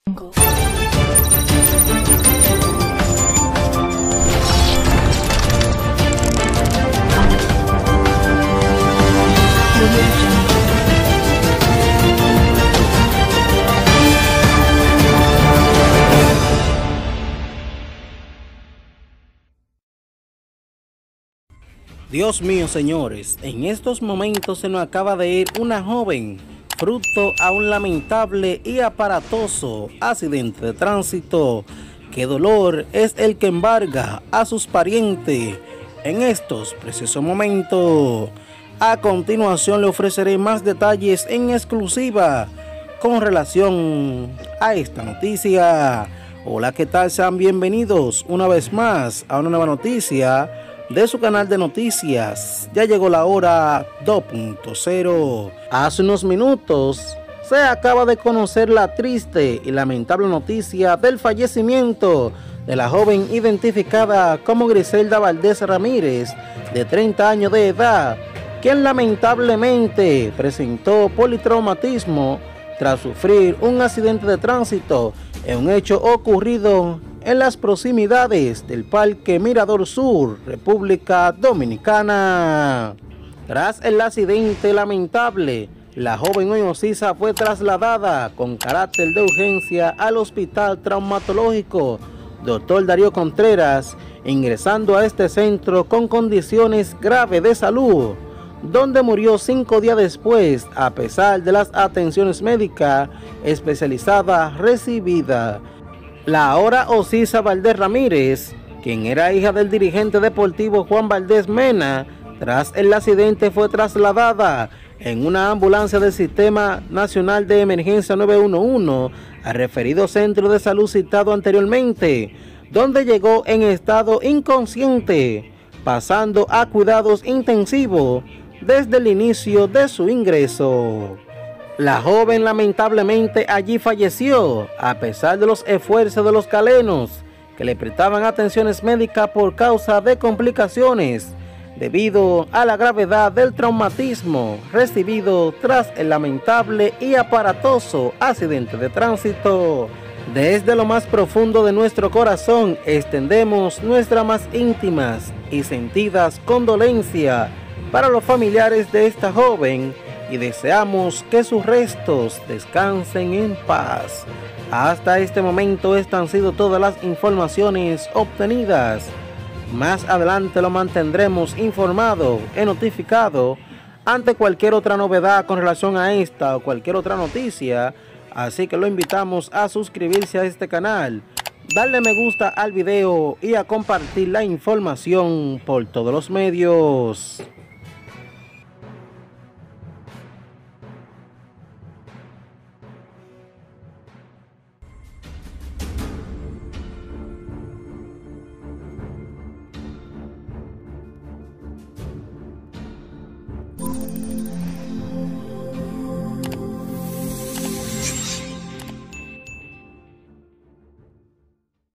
Dios mío, señores, en estos momentos se nos acaba de ir una joven, fruto a un lamentable y aparatoso accidente de tránsito. Qué dolor es el que embarga a sus parientes en estos precisos momentos. A continuación le ofreceré más detalles en exclusiva con relación a esta noticia. Hola, ¿qué tal? Sean bienvenidos una vez más a una nueva noticia de su canal de noticias. Ya llegó la hora 2.0. Hace unos minutos se acaba de conocer la triste y lamentable noticia del fallecimiento de la joven identificada como Griselda Valdés Ramírez, de 30 años de edad, quien lamentablemente presentó politraumatismo tras sufrir un accidente de tránsito en un hecho ocurrido en las proximidades del Parque Mirador Sur, República Dominicana. Tras el accidente lamentable, la joven hoy ocisa fue trasladada con carácter de urgencia al Hospital Traumatológico Dr. Darío Contreras, ingresando a este centro con condiciones graves de salud, donde murió 5 días después, a pesar de las atenciones médicas especializadas recibidas. La ahora ocisa Valdés Ramírez, quien era hija del dirigente deportivo Juan Valdés Mena, tras el accidente fue trasladada en una ambulancia del Sistema Nacional de Emergencia 911 al referido centro de salud citado anteriormente, donde llegó en estado inconsciente, pasando a cuidados intensivos desde el inicio de su ingreso. La joven lamentablemente allí falleció, a pesar de los esfuerzos de los calenos que le prestaban atenciones médicas por causa de complicaciones debido a la gravedad del traumatismo recibido tras el lamentable y aparatoso accidente de tránsito. Desde lo más profundo de nuestro corazón extendemos nuestras más íntimas y sentidas condolencias para los familiares de esta joven y deseamos que sus restos descansen en paz. Hasta este momento estas han sido todas las informaciones obtenidas. Más adelante lo mantendremos informado y notificado ante cualquier otra novedad con relación a esta o cualquier otra noticia. Así que lo invitamos a suscribirse a este canal, darle me gusta al video y a compartir la información por todos los medios.